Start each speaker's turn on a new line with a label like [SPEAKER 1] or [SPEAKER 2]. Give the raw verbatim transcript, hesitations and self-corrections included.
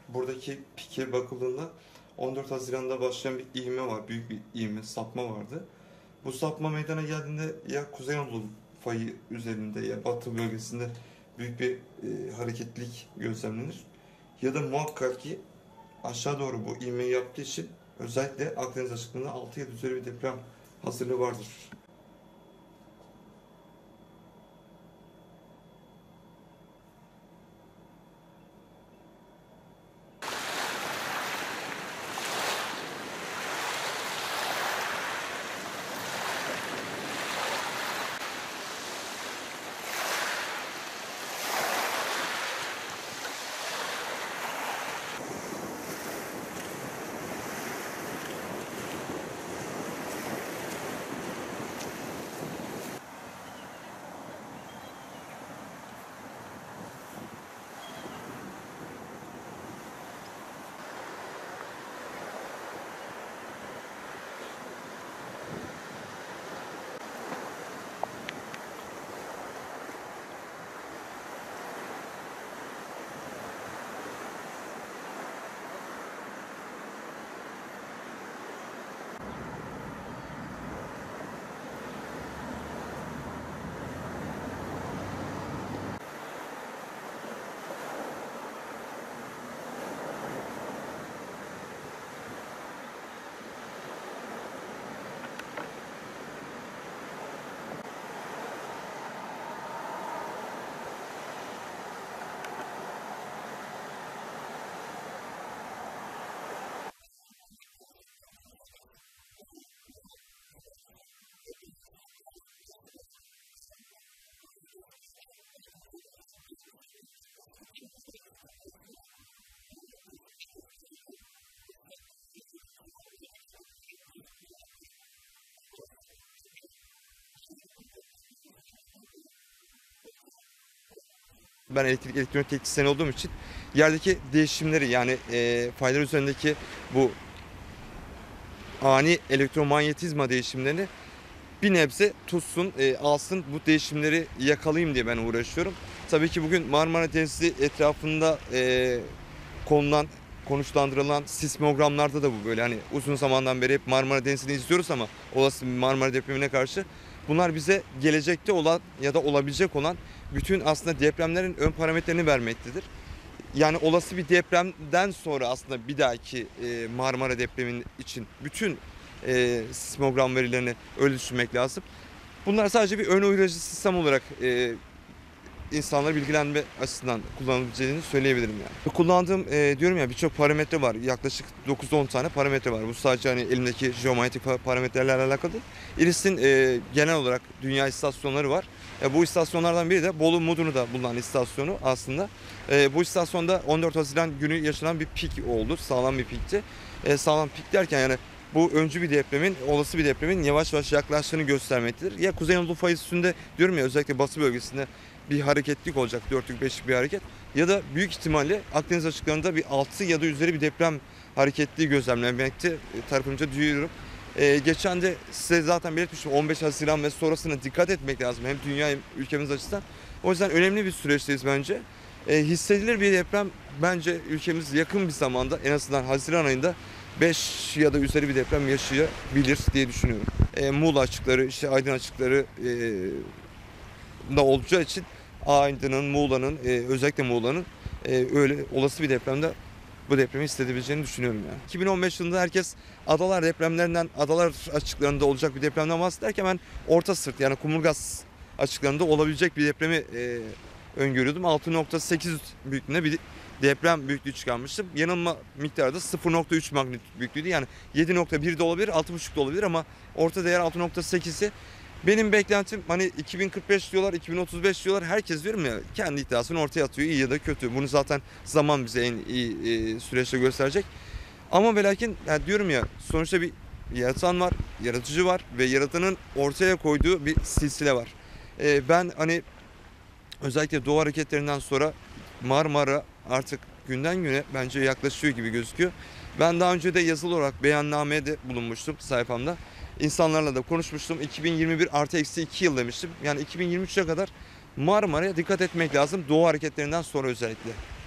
[SPEAKER 1] buradaki pike bakıldığında on dört Haziran'da başlayan bir ivme var. Büyük bir ivme, sapma vardı. Bu sapma meydana geldiğinde ya Kuzey Anadolu fayı üzerinde ya Batı bölgesinde büyük bir e, hareketlilik gözlemlenir. Ya da muhakkak ki aşağı doğru bu ivmeyi yaptığı için özellikle Akdeniz açıklığında altı yedi üzeri bir deprem hazırlığı vardır. Ben elektrik elektronik teknisyeni olduğum için yerdeki değişimleri yani e, faylar üzerindeki bu ani elektromanyetizma değişimlerini bir nebze tutsun, e, alsın, bu değişimleri yakalayayım diye ben uğraşıyorum. Tabii ki bugün Marmara Denizi etrafında e, konulan, konuşlandırılan sismogramlarda da bu böyle. Hani uzun zamandan beri hep Marmara Denizi'ni izliyoruz ama olası bir Marmara depremine karşı bunlar bize gelecekte olan ya da olabilecek olan bütün aslında depremlerin ön parametrelerini vermektedir. Yani olası bir depremden sonra aslında bir dahaki e, Marmara depremin için bütün e, sismogram verilerini öyle düşünmek lazım. Bunlar sadece bir ön uyarıcı sistem olarak e, insanları bilgilenme açısından kullanılabileceğini söyleyebilirim yani. Kullandığım e, diyorum ya birçok parametre var. Yaklaşık dokuz on tane parametre var. Bu sadece hani elimdeki jeomanyetik parametrelerle alakalı değil. İRIS'in e, genel olarak dünya istasyonları var. E, bu istasyonlardan biri de Bolu Mudurnu'da bulunan istasyonu aslında. E, bu istasyonda on dört Haziran günü yaşanan bir pik oldu. Sağlam bir pikti. E, sağlam pik derken yani bu öncü bir depremin, olası bir depremin yavaş yavaş yaklaştığını göstermektedir. Ya Kuzey Anadolu fay üstünde diyorum ya özellikle batı bölgesinde bir hareketlik olacak, dörtlük beşlik bir hareket. Ya da büyük ihtimalle Akdeniz açıklarında bir altı ya da üzeri bir deprem hareketliği gözlemlenmekte tarafımca duyuyorum. Ee, geçen de size zaten belirtmiştim on beş Haziran ve sonrasına dikkat etmek lazım hem dünya hem ülkemiz açısından. O yüzden önemli bir süreçteyiz bence. Ee, hissedilir bir deprem bence ülkemiz yakın bir zamanda en azından Haziran ayında beş ya da üzeri bir deprem yaşayabilir diye düşünüyorum. Ee, Muğla açıkları, işte Aydın açıkları e, da olacağı için Aydın'ın, Muğla'nın, e, özellikle Muğla'nın e, öyle olası bir depremde bu depremi hissedebileceğini düşünüyorum yani. iki bin on beş yılında herkes adalar depremlerinden, adalar açıklarında olacak bir depremden bahsederken ben orta sırt yani Kumurgaz açıklarında olabilecek bir depremi e, öngörüyordum. altı nokta sekiz büyüklüğünde bir deprem büyüklüğü çıkarmıştım. Yanılma miktarı da sıfır nokta üç magnitüt büyüklüğüydü. Yani yedi nokta bir de olabilir, altı buçuk da olabilir ama orta değer altı nokta sekiz'i. Benim beklentim hani iki bin kırk beş diyorlar, iki bin otuz beş diyorlar. Herkes diyorum ya kendi iddiasını ortaya atıyor iyi ya da kötü. Bunu zaten zaman bize en iyi e, süreçte gösterecek. Ama ve lakin yani diyorum ya sonuçta bir yaratan var, yaratıcı var ve yaratanın ortaya koyduğu bir silsile var. E, ben hani özellikle Doğu hareketlerinden sonra Marmara artık günden güne bence yaklaşıyor gibi gözüküyor. Ben daha önce de yazılı olarak beyannameye de bulunmuştum sayfamda. İnsanlarla da konuşmuştum. iki bin yirmi bir artı eksi iki yıl demiştim. Yani iki bin yirmi üçe kadar Marmara'ya dikkat etmek lazım. Doğu hareketlerinden sonra özellikle.